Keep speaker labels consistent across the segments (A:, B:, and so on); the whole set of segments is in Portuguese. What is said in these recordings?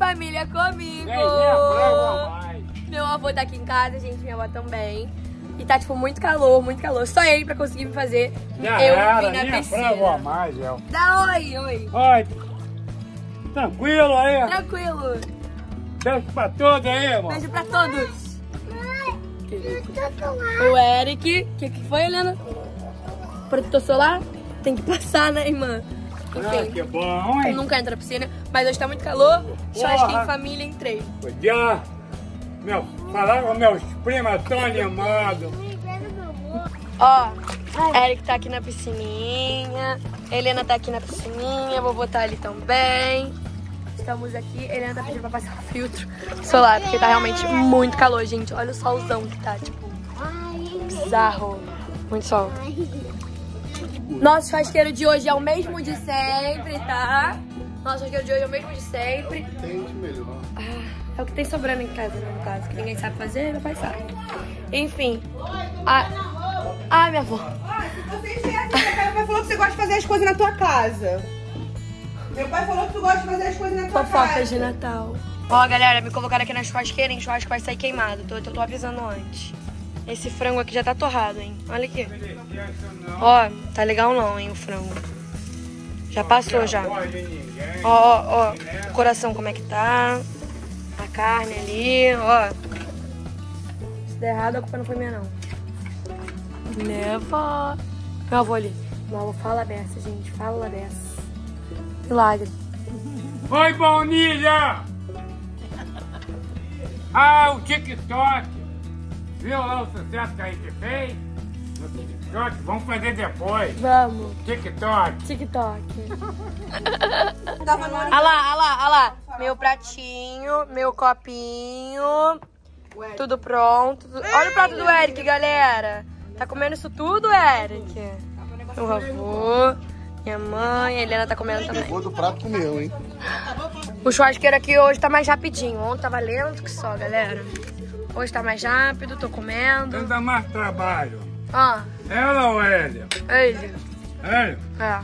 A: família comigo. Meu avô tá aqui em casa, gente, minha avó também. E tá, tipo, muito calor, muito calor. Só ele pra conseguir me fazer eu vim na piscina.
B: Mais,
A: Dá oi, oi.
B: Oi. Tranquilo aí?
A: Tranquilo.
B: Beijo pra todos aí, irmão.
A: Beijo pra todos. O Eric. O que foi, Helena? Protetor solar? Tem que passar, né, irmã? Enfim.
B: Que bom, hein?
A: Eu nunca entro na piscina, mas hoje tá muito calor. Churrasquinho em família, entrei.
B: Podia falar com meus primos, tão animados.
A: Ó, Eric tá aqui na piscininha, Helena tá aqui na piscininha, vovô tá ali também. Estamos aqui, Helena tá pedindo pra passar filtro solar, porque tá realmente muito calor, gente. Olha o solzão que tá, tipo, bizarro. Muito sol. Nosso churrasqueiro de hoje é o mesmo de sempre, tá? Nosso churrasqueiro de hoje é o mesmo de sempre.
C: Tem melhor.
A: É o que tem sobrando em casa, né, no caso, que ninguém sabe fazer, meu pai sabe. Enfim. Minha avó.
D: Se você esquece, meu pai falou que você gosta de fazer as coisas na tua casa. Meu pai falou que tu gosta de fazer as coisas na tua casa.
A: Fofocas de Natal. Ó, galera, me colocaram aqui na churrasqueira, hein? O churrasco vai sair queimado. Tô avisando antes. Esse frango aqui já tá torrado, hein? Olha aqui. Ó, tá legal não, hein, o frango. Já passou, já. Ó, o coração como é que tá. A carne ali, ó. Se der errado, a culpa não foi minha, não. Né, vó? Meu avô ali. Meu avô fala dessa, gente. Fala dessa. Milagre.
B: Oi, Bonilha! O TikTok. Viu lá o sucesso que a gente fez? No TikTok, vamos fazer depois.
A: Vamos.
B: TikTok.
A: TikTok. Olha lá. Meu pratinho, meu copinho. Tudo pronto. Olha o prato do Eric, galera. Tá comendo isso tudo, Eric? Meu avô, minha mãe, a Helena tá comendo também.
C: O do prato comeu, hein?
A: O churrasqueiro aqui hoje tá mais rapidinho. Ontem tava lento que só, galera. Hoje tá mais rápido, tô comendo.
B: Não dá mais trabalho.
A: Ó.
B: Ela ou ele?
A: Ele.
B: Ele?
A: É.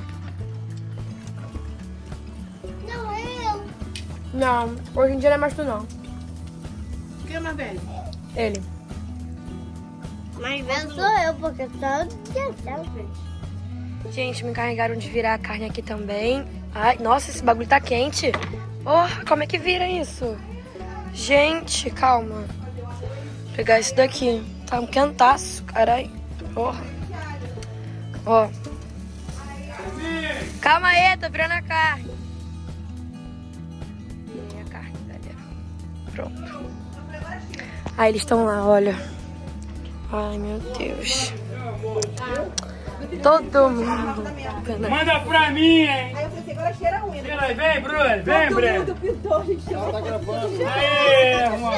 D: Não, eu.
A: Não, hoje em dia não é mais tu, não.
D: Quem é mais velho?
A: Ele.
D: Mais velho sou eu, porque todo dia sempre.
A: Gente, me encarregaram de virar a carne aqui também. Ai, nossa, esse bagulho tá quente. Oh, como é que vira isso? Gente, calma. Vou pegar isso daqui. Tá um quentaço, carai. Ó. Calma aí, tô virando a carne. Virei a carne, galera. Pronto. Aí eles estão lá, olha. Ai, meu Deus. Todo mundo.
B: Manda pra mim, hein?
D: Aí eu falei assim, agora cheira ruim, né?
B: Vem, Bruno. Vem, Bruno.
D: Todo mundo pintou, gente.
C: Ela tá gravando.
B: Aí, irmão.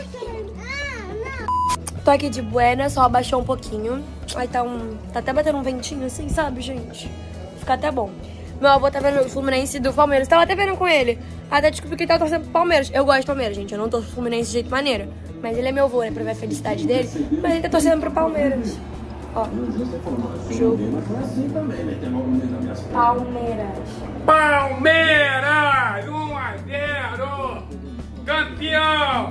A: Tô aqui de buena, só abaixou um pouquinho. Aí tá até batendo um ventinho assim, sabe, gente? Fica até bom. Meu avô tá vendo o Fluminense do Palmeiras. Tava até vendo com ele. Até descobri que ele tá torcendo pro Palmeiras. Eu gosto do Palmeiras, gente. Eu não torço pro Fluminense de jeito maneiro. Mas ele é meu avô, né? Pra ver a felicidade dele. Mas ele tá torcendo pro Palmeiras. Ó. Jogo. Palmeiras.
B: Palmeiras! 1-0! Campeão!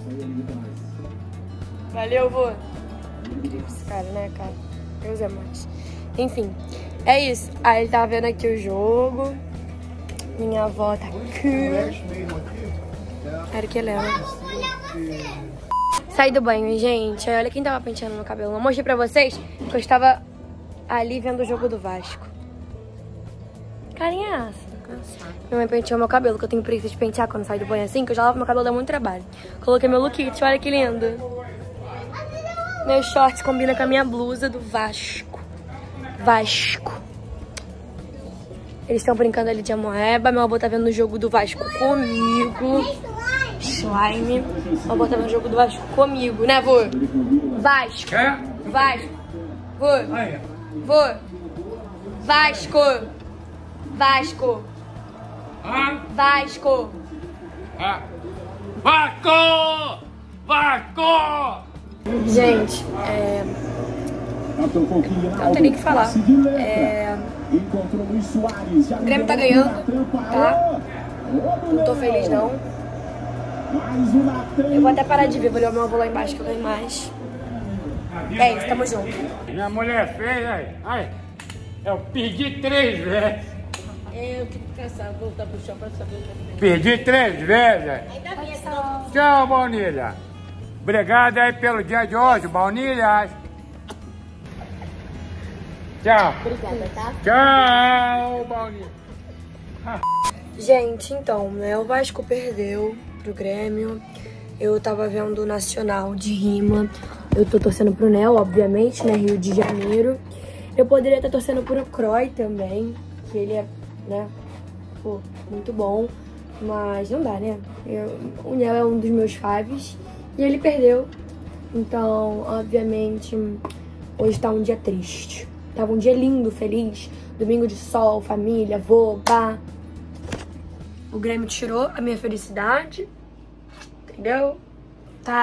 A: Valeu, vô. Incrível esse cara, né, cara? Deus é mais. Enfim, é isso. Aí ele tava vendo aqui o jogo. Minha avó tá aqui. Era que Helena. Saí do banho, gente. Aí olha quem tava penteando meu cabelo. Eu mostrei pra vocês que eu estava ali vendo o jogo do Vasco. Carinha. Minha mãe penteou meu cabelo, que eu tenho preguiça de pentear quando saio do banho assim, que eu já lavo meu cabelo, dá muito trabalho. Coloquei meu look kit, olha que lindo. Meus shorts combinam com a minha blusa do Vasco. Eles estão brincando ali de amoeba. Meu avô tá vendo o jogo do Vasco comigo. Slime. Meu avô tá vendo o jogo do Vasco comigo, né, vô? Vasco. Vasco. Vô. Vô. Vasco. Vasco. Vasco.
B: Vasco! Vasco!
A: Gente, não tem nem o que falar. O Grêmio tá ganhando, tá? Não tô feliz, não. Eu vou até parar de ver, vou levar meu avô lá embaixo que eu ganho mais. É isso, tamo junto.
B: Minha mulher fez, aí. Eu pedi 3 vezes.
E: Eu tenho que cansar, voltar pro chão pra saber o que eu
B: Pedi 3 vezes. Tchau, Baunilha. Obrigado aí pelo dia de hoje, Baunilha. Tchau.
E: Obrigada, tá?
B: Tchau, Baunilha.
A: Gente, então, né, o Vasco perdeu pro Grêmio. Eu tava vendo o Nacional de rima. Eu tô torcendo pro Nel, obviamente, né, Rio de Janeiro. Eu poderia estar torcendo pro Croy também, que ele é, né, pô, muito bom. Mas não dá, né? O Nel é um dos meus faves e ele perdeu. Então, obviamente, hoje tá um dia triste. Tava um dia lindo, feliz. Domingo de sol, família, vô, pá. O Grêmio tirou a minha felicidade. Entendeu? Tá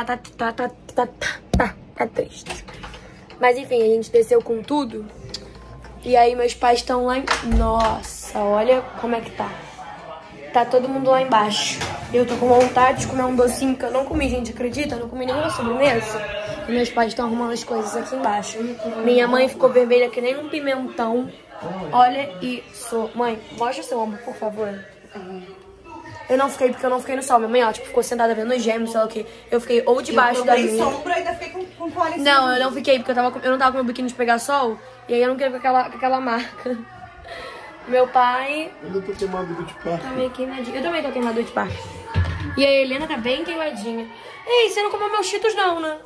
A: triste. Mas enfim, a gente desceu com tudo. E aí meus pais estão lá em... Nossa, olha como é que tá. Tá todo mundo lá embaixo. Eu tô com vontade de comer um docinho que eu não comi, gente, acredita? Eu não comi nenhuma sobremesa. E meus pais estão arrumando as coisas aqui embaixo. Minha mãe ficou vermelha que nem um pimentão. Olha isso. Mãe, mostra seu ombro, por favor. Eu não fiquei, porque eu não fiquei no sol. Minha mãe, ó, tipo, ficou sentada vendo os gêmeos, sei lá o quê. Eu fiquei ou debaixo da minha...
D: sombra, ainda fiquei com toalha.
A: Não, eu não fiquei, porque eu não tava com meu biquíni de pegar sol. E aí eu não queria com aquela marca. Meu pai...
C: Eu tô queimado do parque.
A: Tá meio queimadinho. Eu também tô queimado de parque. E a Helena tá bem queimadinha. Ei, você não comeu meus Cheetos não, né?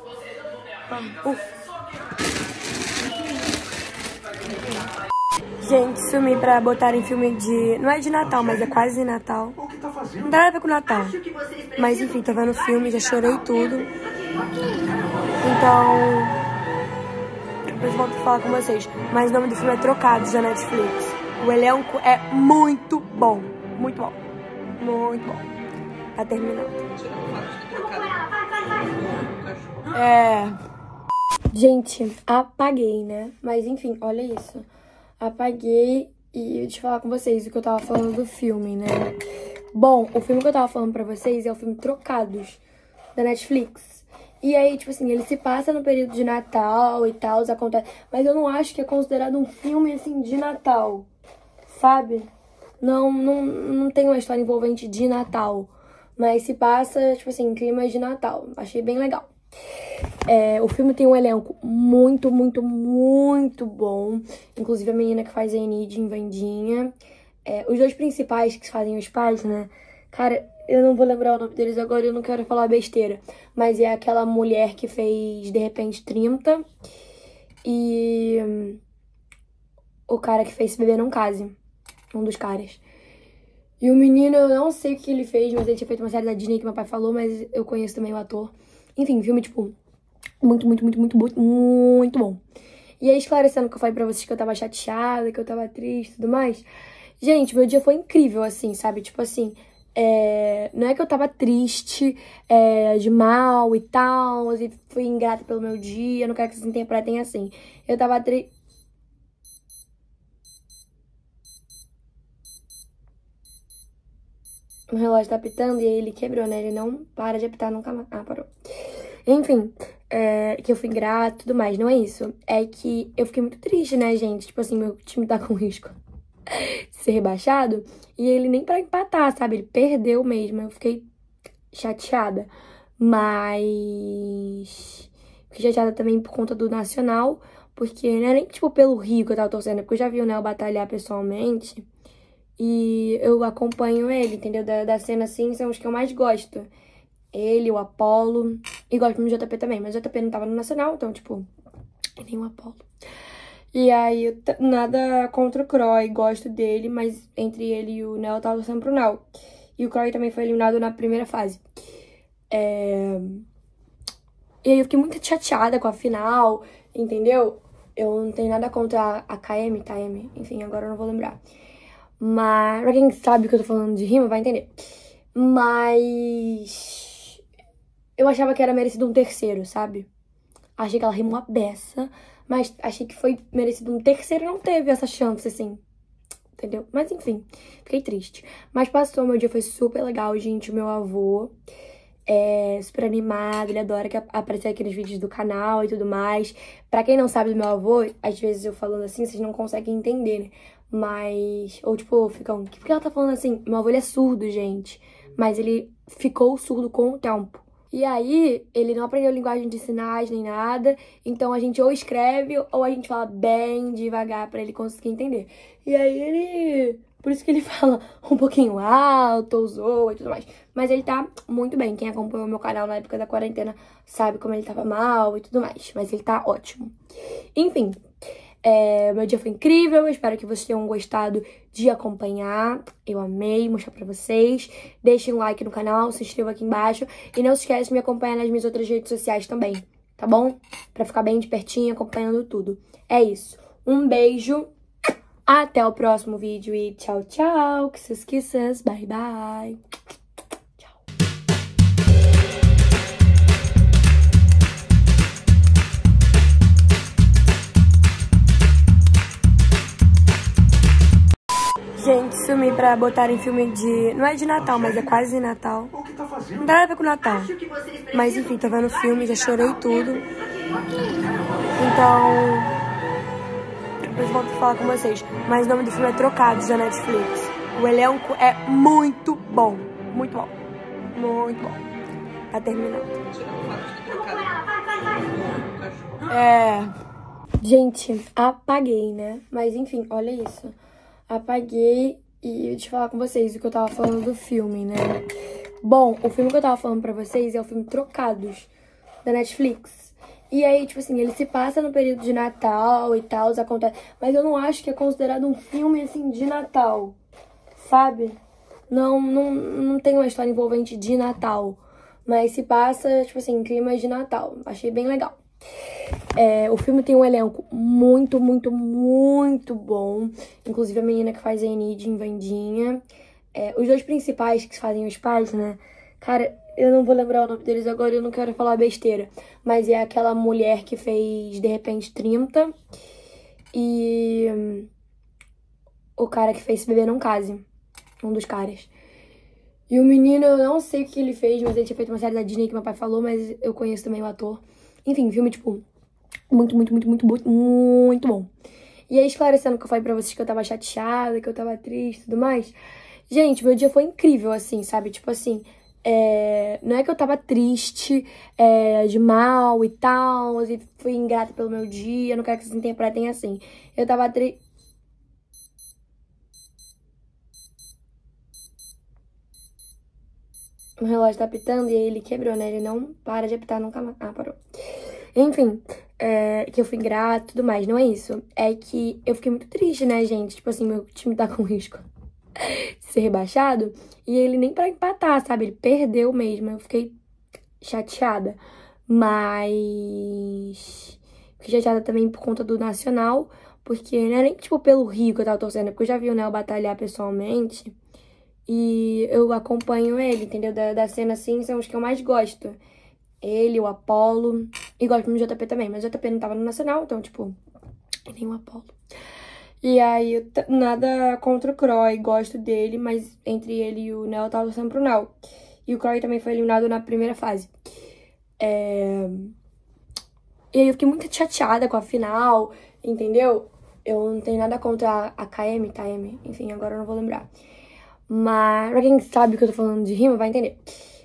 A: Gente, sumi pra botar em filme de... Não é de Natal, mas é quase Natal. Não dá nada a ver com Natal. Mas enfim, tô vendo o filme, já chorei tudo. Então... depois eu volto a falar com vocês. Mas o nome do filme é Trocados, da Netflix. O elenco é muito bom. Muito bom. Muito bom. Tá terminando. Gente, apaguei, né? Mas enfim, olha isso. Apaguei e deixa eu falar com vocês o que eu tava falando do filme, né? Bom, o filme que eu tava falando pra vocês é o filme Trocados, da Netflix. E aí, tipo assim, ele se passa no período de Natal e tal, acontece... Mas eu não acho que é considerado um filme, assim, de Natal, sabe? Não tem uma história envolvente de Natal. Mas se passa, tipo assim, em climas de Natal. Achei bem legal. O filme tem um elenco muito, muito, muito bom. Inclusive a menina que faz a Enid em Vandinha. Os dois principais que fazem os pais, né? Cara, eu não vou lembrar o nome deles agora, eu não quero falar besteira. Mas é aquela mulher que fez De Repente 30. E o cara que fez Se Beber Não Case. Um dos caras. E o menino, eu não sei o que ele fez, mas ele tinha feito uma série da Disney que meu pai falou, mas eu conheço também o ator. Enfim, filme, tipo, muito, muito, muito, muito, muito, muito bom. E aí, esclarecendo que eu falei pra vocês que eu tava chateada, que eu tava triste e tudo mais. Gente, meu dia foi incrível, assim, sabe? Tipo assim, não é que eu tava triste, de mal e tal, e fui ingrata pelo meu dia, não quero que vocês interpretem assim. Eu tava triste... O relógio tá apitando e aí ele quebrou, né? Ele não para de apitar nunca mais. Ah, parou. Enfim, que eu fui ingrata e tudo mais. Não é isso. É que eu fiquei muito triste, né, gente? Tipo assim, meu time tá com risco de ser rebaixado. E ele nem pra empatar, sabe? Ele perdeu mesmo. Eu fiquei chateada. Mas... fiquei chateada também por conta do Nacional. Porque não é nem, tipo, pelo Rio que eu tava torcendo. É porque eu já vi o Nel batalhar pessoalmente. E eu acompanho ele, entendeu? Da cena, assim, são os que eu mais gosto. Ele, o Apolo. E gosto do JP também. Mas o JP não tava no Nacional, então, tipo... nem o Apolo. E aí, nada contra o Croy. Gosto dele, mas entre ele e o Nel, eu tava torcendo pro Nel. E o Croy também foi eliminado na primeira fase. E aí, eu fiquei muito chateada com a final, entendeu? Eu não tenho nada contra a KM, enfim, agora eu não vou lembrar. Mas, pra quem sabe que eu tô falando de rima, vai entender. Mas... eu achava que era merecido um terceiro, sabe? Achei que ela rimou uma beça, mas achei que foi merecido um terceiro e não teve essa chance, assim. Entendeu? Mas, enfim, fiquei triste. Mas passou, meu dia foi super legal, gente. O meu avô, super animado, ele adora aparecer aqui nos vídeos do canal e tudo mais. Pra quem não sabe do meu avô, às vezes eu falando assim, vocês não conseguem entender, né? Mas, ou tipo, ficam, por que ela tá falando assim? Meu avô, ele é surdo, gente. Mas ele ficou surdo com o tempo. E aí, ele não aprendeu linguagem de sinais nem nada. Então, a gente ou escreve ou a gente fala bem devagar pra ele conseguir entender. E aí, ele... Por isso que ele fala um pouquinho alto, ou zoa e tudo mais. Mas ele tá muito bem. Quem acompanhou meu canal na época da quarentena sabe como ele tava mal e tudo mais. Mas ele tá ótimo. Enfim... meu dia foi incrível, espero que vocês tenham gostado de acompanhar. Eu amei mostrar pra vocês. Deixem um like no canal, se inscreva aqui embaixo. E não se esqueça de me acompanhar nas minhas outras redes sociais também, tá bom? Pra ficar bem de pertinho, acompanhando tudo. É isso. Um beijo. Até o próximo vídeo e tchau, tchau. Kisses, kisses. Bye, bye. Gente, sumi pra botarem filme de... Não é de Natal, mas é quase Natal. Não tem nada a ver com Natal. Mas enfim, tô vendo o filme, já chorei tudo. Então... depois volto a falar com vocês. Mas o nome do filme é Trocados, da Netflix. O elenco é muito bom. Muito bom. Muito bom. Tá terminando. Gente, apaguei, né? Mas enfim, olha isso. Apaguei e deixa eu falar com vocês o que eu tava falando do filme, né? Bom, o filme que eu tava falando pra vocês é o filme Trocados, da Netflix. E aí, tipo assim, ele se passa no período de Natal e tal, acontece... Mas eu não acho que é considerado um filme, assim, de Natal, sabe? Não tem uma história envolvente de Natal. Mas se passa, tipo assim, em clima de Natal. Achei bem legal. O filme tem um elenco muito, muito, muito bom. Inclusive a menina que faz a Enid em Wandinha. Os dois principais que fazem os pais, né? Cara, eu não vou lembrar o nome deles agora, eu não quero falar besteira. Mas é aquela mulher que fez De Repente 30. E o cara que fez Se Beber Não Case. Um dos caras. E o menino, eu não sei o que ele fez, mas ele tinha feito uma série da Disney que meu pai falou, mas eu conheço também o ator. Enfim, filme, tipo, muito, muito, muito, muito, muito, muito bom. E aí, esclarecendo que eu falei pra vocês que eu tava chateada, que eu tava triste e tudo mais. Gente, meu dia foi incrível, assim, sabe? Tipo assim, não é que eu tava triste, de mal e tal, e fui ingrata pelo meu dia, não quero que vocês interpretem assim. Eu tava triste... O relógio tá apitando e aí ele quebrou, né? Ele não para de apitar nunca mais. Ah, parou. Enfim, que eu fui ingrata e tudo mais. Não é isso. É que eu fiquei muito triste, né, gente? Tipo assim, meu time tá com risco de ser rebaixado. E ele nem pra empatar, sabe? Ele perdeu mesmo. Eu fiquei chateada. Mas... fiquei chateada também por conta do Nacional. Porque não é nem, tipo, pelo Rio que eu tava torcendo. Porque eu já vi o Nel batalhar pessoalmente. E eu acompanho ele, entendeu? Da cena, assim, são os que eu mais gosto. Ele, o Apolo. E gosto muito do JP também. Mas o JP não tava no Nacional, então, tipo... nem o Apolo. E aí, nada contra o Croy. Gosto dele, mas entre ele e o Nel, eu tava torcendo pro Nel. E o Croy também foi eliminado na primeira fase. E aí, eu fiquei muito chateada com a final, entendeu? Eu não tenho nada contra a KM, enfim, agora eu não vou lembrar. Mas, pra quem sabe que eu tô falando de rima, vai entender.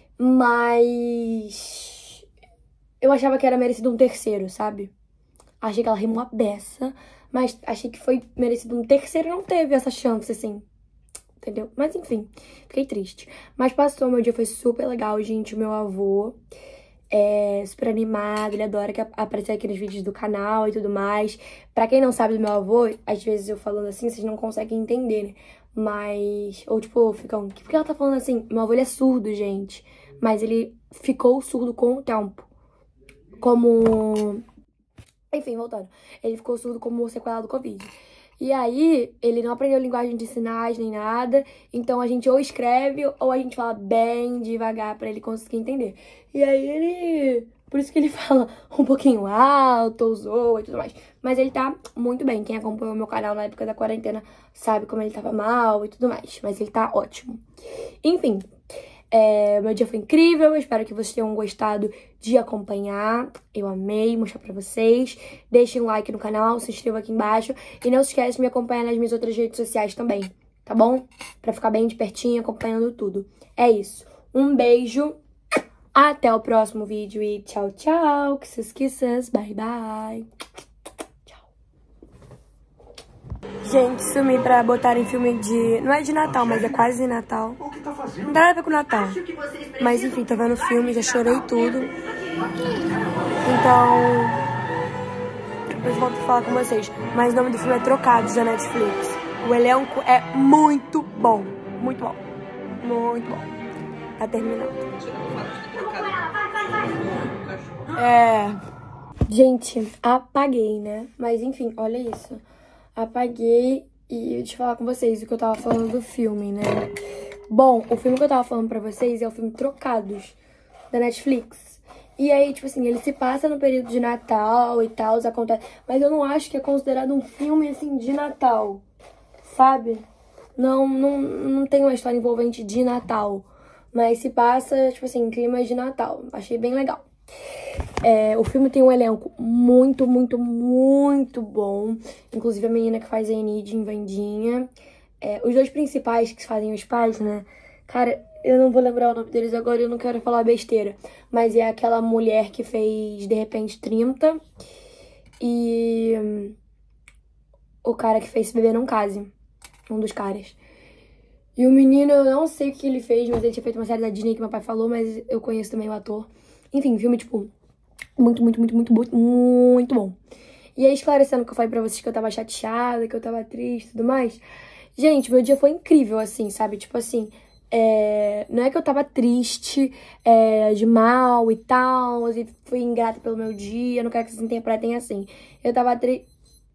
A: Mas... eu achava que era merecido um terceiro, sabe? Achei que ela rimou uma beça, mas achei que foi merecido um terceiro e não teve essa chance, assim. Entendeu? Mas, enfim, fiquei triste. Mas passou, meu dia foi super legal, gente. O meu avô super animado, ele adora aparecer aqui nos vídeos do canal e tudo mais. Pra quem não sabe do meu avô, às vezes eu falando assim, vocês não conseguem entender, né? Mas, ou tipo, ficam, por que ela tá falando assim? Meu avô, ele é surdo, gente. Mas ele ficou surdo com o tempo. Como... enfim, voltando. Ele ficou surdo como sequela do Covid. E aí, ele não aprendeu linguagem de sinais nem nada. Então, a gente ou escreve ou a gente fala bem devagar pra ele conseguir entender. E aí, ele... por isso que ele fala um pouquinho alto, ou zoa e tudo mais. Mas ele tá muito bem. Quem acompanhou meu canal na época da quarentena sabe como ele tava mal e tudo mais. Mas ele tá ótimo. Enfim, Meu dia foi incrível, eu espero que vocês tenham gostado de acompanhar. Eu amei mostrar pra vocês. Deixem um like no canal, se inscrevam aqui embaixo. E não se esquece de me acompanhar nas minhas outras redes sociais também, tá bom? Pra ficar bem de pertinho, acompanhando tudo. É isso. Um beijo. Até o próximo vídeo e tchau, tchau. Kisses, bye, bye. Gente, sumi pra botarem filme de... Não é de Natal, mas é quase Natal. Não tem nada a ver com Natal. Mas enfim, tô vendo o filme, já chorei tudo. Então... depois volto a falar com vocês. Mas o nome do filme é Trocados, da Netflix. O elenco é muito bom. Muito bom. Muito bom. Tá terminando. Gente, apaguei, né? Mas enfim, olha isso. Apaguei e deixa eu falar com vocês o que eu tava falando do filme, né? Bom, o filme que eu tava falando pra vocês é o filme Trocados, da Netflix. E aí, tipo assim, ele se passa no período de Natal e tal, acontece... Mas eu não acho que é considerado um filme, assim, de Natal, sabe? Não tem uma história envolvente de Natal. Mas se passa, tipo assim, em climas de Natal. Achei bem legal. O filme tem um elenco muito, muito, muito bom. Inclusive a menina que faz a Enid em Vandinha. Os dois principais que fazem os pais, né? Cara, eu não vou lembrar o nome deles agora, eu não quero falar besteira. Mas é aquela mulher que fez De Repente 30. E o cara que fez Se Beber Não Case. Um dos caras. E o menino, eu não sei o que ele fez, mas ele tinha feito uma série da Disney que meu pai falou, mas eu conheço também o ator. Enfim, filme, tipo, muito, muito, muito, muito, muito, muito bom. E aí, esclarecendo que eu falei pra vocês que eu tava chateada, que eu tava triste e tudo mais. Gente, meu dia foi incrível, assim, sabe? Tipo assim, não é que eu tava triste, de mal e tal, e fui ingrata pelo meu dia, não quero que vocês interpretem assim. Eu tava triste...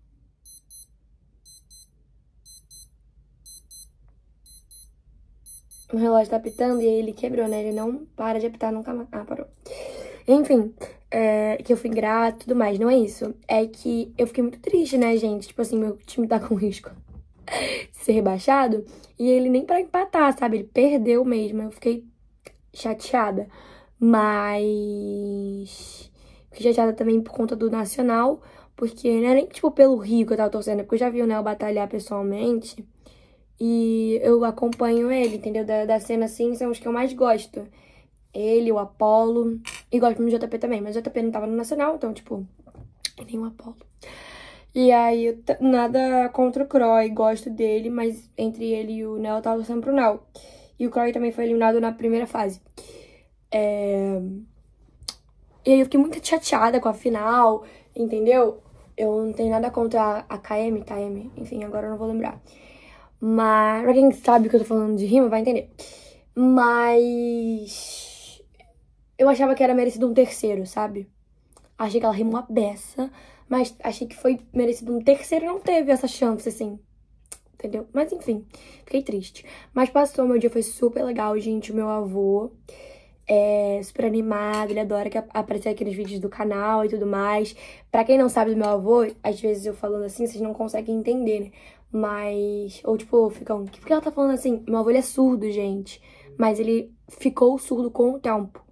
A: O relógio tá apitando e aí ele quebrou, né? Ele não para de apitar nunca mais. Ah, parou. Enfim, que eu fui ingrata e tudo mais. Não é isso. É que eu fiquei muito triste, né, gente? Tipo assim, meu time tá com risco de ser rebaixado. E ele nem pra empatar, sabe? Ele perdeu mesmo. Eu fiquei chateada. Mas... fiquei chateada também por conta do Nacional. Porque não é nem, tipo, pelo Rio que eu tava torcendo. É porque eu já vi o Nel batalhar pessoalmente. E eu acompanho ele, entendeu? Da cena, assim, são os que eu mais gosto. Ele, o Apolo. E gosto do JP também. Mas o JP não tava no Nacional, então, tipo... nem o Apolo. E aí, nada contra o Croy. Gosto dele, mas entre ele e o Nel, eu tava torcendo pro Nel. E o Croy também foi eliminado na primeira fase. E aí, eu fiquei muito chateada com a final, entendeu? Eu não tenho nada contra a KM. Enfim, agora eu não vou lembrar. Mas, pra quem sabe o que eu tô falando de rima, vai entender. Mas... eu achava que era merecido um terceiro, sabe? Achei que ela rimou a beça, mas achei que foi merecido um terceiro e não teve essa chance, assim. Entendeu? Mas, enfim, fiquei triste. Mas passou, meu dia foi super legal, gente. O meu avô é super animado, ele adora aparecer aqui nos vídeos do canal e tudo mais. Pra quem não sabe do meu avô, às vezes eu falando assim, vocês não conseguem entender, né? Mas, ou tipo, ficam, por que ela tá falando assim? Meu avô, ele é surdo, gente. Mas ele ficou surdo com o tempo.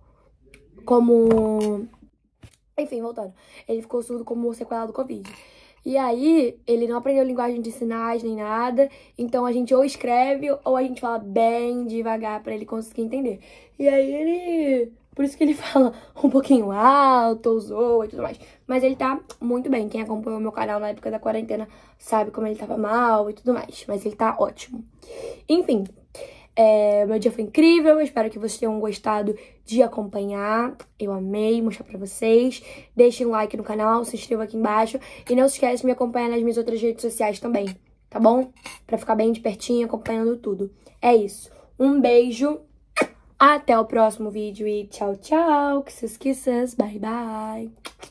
A: Enfim, voltando. Ele ficou surdo como sequela do Covid. E aí, ele não aprendeu linguagem de sinais nem nada. Então, a gente ou escreve ou a gente fala bem devagar pra ele conseguir entender. E aí, ele... por isso que ele fala um pouquinho alto, ou zoa e tudo mais. Mas ele tá muito bem. Quem acompanhou meu canal na época da quarentena sabe como ele tava mal e tudo mais. Mas ele tá ótimo. Enfim, meu dia foi incrível. Eu espero que vocês tenham gostado de acompanhar. Eu amei mostrar pra vocês. Deixem um like no canal, se inscrevam aqui embaixo. E não se esquece de me acompanhar nas minhas outras redes sociais também, tá bom? Pra ficar bem de pertinho, acompanhando tudo. É isso. Um beijo. Até o próximo vídeo e tchau, tchau. Kisses, bye, bye.